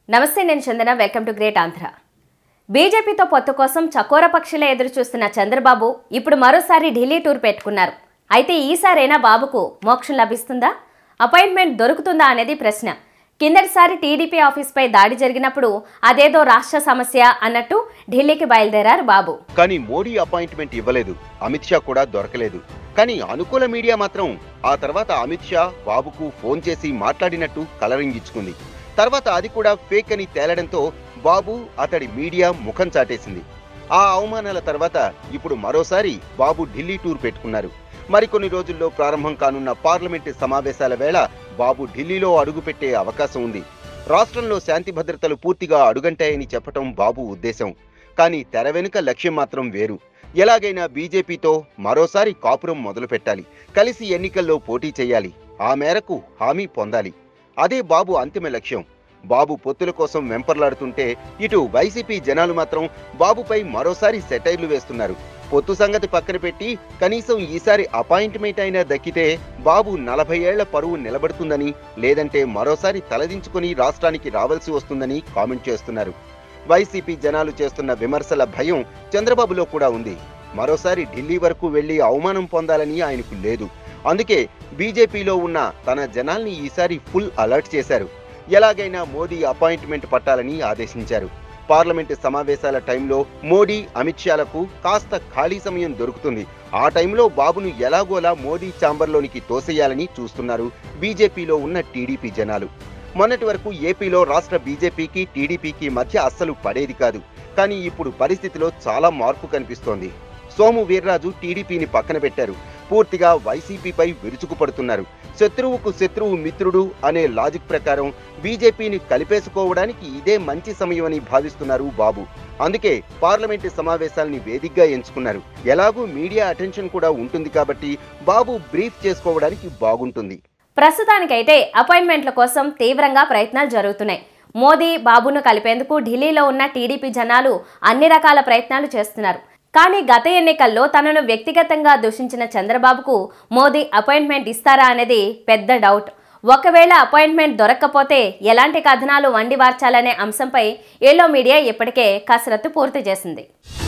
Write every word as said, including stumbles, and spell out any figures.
నమస్తే, నేను Chandana. Welcome to great Andhra. బీజేపీతో పొత్తు కోసం చకోర పక్షులే ఎదురు చూస్తున్న చంద్రబాబు ఇప్పుడు మరోసారి ఢిల్లీ టూర్ పెట్టుకున్నారు. అయితే ఈసారైనా బాబుకు మోక్షం లభిస్తుందా, అపాయింట్మెంట్ దొరుకుతుందా అనేది ప్రశ్న. కిందటిసారి టీడీపీ ఆఫీస్పై దాడి జరిగినప్పుడు అదేదో రాష్ట్ర సమస్య అన్నట్టు ఢిల్లీకి బయలుదేరారు బాబు. కానీ మోడీ అపాయింట్మెంట్ ఇవ్వలేదు, అమిత్ షా కూడా దొరకలేదు. కానీ అనుకూల మీడియా మాత్రం ఆ తర్వాత అమిత్ షా బాబుకు ఫోన్ చేసి మాట్లాడినట్టు కలరింగ్ ఇచ్చుకుంది. తర్వాత అది కూడా ఫేక్ అని తేలడంతో బాబు అతడి మీడియా ముఖం చాటేసింది. ఆ అవమానాల తర్వాత ఇప్పుడు మరోసారి బాబు ఢిల్లీ టూర్ పెట్టుకున్నారు. మరికొన్ని రోజుల్లో ప్రారంభం కానున్న పార్లమెంటు సమావేశాల వేళ బాబు ఢిల్లీలో అడుగుపెట్టే అవకాశం ఉంది. రాష్ట్రంలో శాంతి భద్రతలు పూర్తిగా అడుగంటాయని చెప్పటం బాబు ఉద్దేశం. కానీ తెర వెనుక లక్ష్యం మాత్రం వేరు. ఎలాగైనా బీజేపీతో మరోసారి కాపురం మొదలు పెట్టాలి, కలిసి ఎన్నికల్లో పోటీ చేయాలి, ఆ మేరకు హామీ పొందాలి. అదే బాబు అంతిమ లక్ష్యం. బాబు పొత్తుల కోసం వెంపర్లాడుతుంటే ఇటు వైసీపీ జనాలు మాత్రం బాబుపై మరోసారి సెటైర్లు వేస్తున్నారు. పొత్తు సంగతి పక్కన పెట్టి కనీసం ఈసారి అపాయింట్మెంట్ అయినా దక్కితే బాబు నలభై ఏళ్ల పరువు నిలబడుతుందని, లేదంటే మరోసారి తలదించుకుని రాష్ట్రానికి రావాల్సి వస్తుందని కామెంట్ చేస్తున్నారు. వైసీపీ జనాలు చేస్తున్న విమర్శల భయం చంద్రబాబులో కూడా ఉంది. మరోసారి ఢిల్లీ వరకు వెళ్లి అవమానం పొందాలని ఆయనకు లేదు. అందుకే బీజేపీలో ఉన్న తన జనాల్ని ఈసారి ఫుల్ అలర్ట్ చేశారు. ఎలాగైనా మోదీ అపాయింట్మెంట్ పట్టాలని ఆదేశించారు. పార్లమెంటు సమావేశాల టైంలో మోడీ, అమిత్ షాలకు కాస్త ఖాళీ సమయం దొరుకుతుంది. ఆ టైంలో బాబును ఎలాగోలా మోదీ ఛాంబర్లోనికి తోసేయాలని చూస్తున్నారు బీజేపీలో ఉన్న టీడీపీ జనాలు. మొన్నటి వరకు ఏపీలో రాష్ట్ర బీజేపీకి టీడీపీకి మధ్య అస్సలు పడేది కాదు. కానీ ఇప్పుడు పరిస్థితిలో చాలా మార్పు కనిపిస్తోంది. సోము వీర్రాజు టీడీపీని పక్కన పెట్టారు. పూర్తిగా వైసీపీపై విరుచుకుపడుతున్నారు. శత్రువుకు శత్రువు మిత్రుడు అనే లాజిక్ ప్రకారం బీజేపీని కలిపేసుకోవడానికి ఇదే మంచి సమయమని భావిస్తున్నారు బాబు. అందుకే పార్లమెంటు సమావేశాల్ని వేదికగా ఎంచుకున్నారు. ఎలాగూ మీడియా అటెన్షన్ కూడా ఉంటుంది కాబట్టి బాబు బ్రీఫ్ చేసుకోవడానికి బాగుంటుంది. ప్రస్తుతానికైతే అపాయింట్మెంట్ల కోసం తీవ్రంగా ప్రయత్నాలు జరుగుతున్నాయి. మోదీ, బాబును కలిపేందుకు ఢిల్లీలో ఉన్న టీడీపీ జనాలు అన్ని రకాల ప్రయత్నాలు చేస్తున్నారు. కానీ గత ఎన్నికల్లో తనను వ్యక్తిగతంగా దూషించిన చంద్రబాబుకు మోదీ అపాయింట్మెంట్ ఇస్తారా అనేది పెద్ద డౌట్. ఒకవేళ అపాయింట్మెంట్ దొరక్కపోతే ఎలాంటి కథనాలు వండి వార్చాలనే అంశంపై ఎల్లో మీడియా ఇప్పటికే కసరత్తు పూర్తి చేసింది.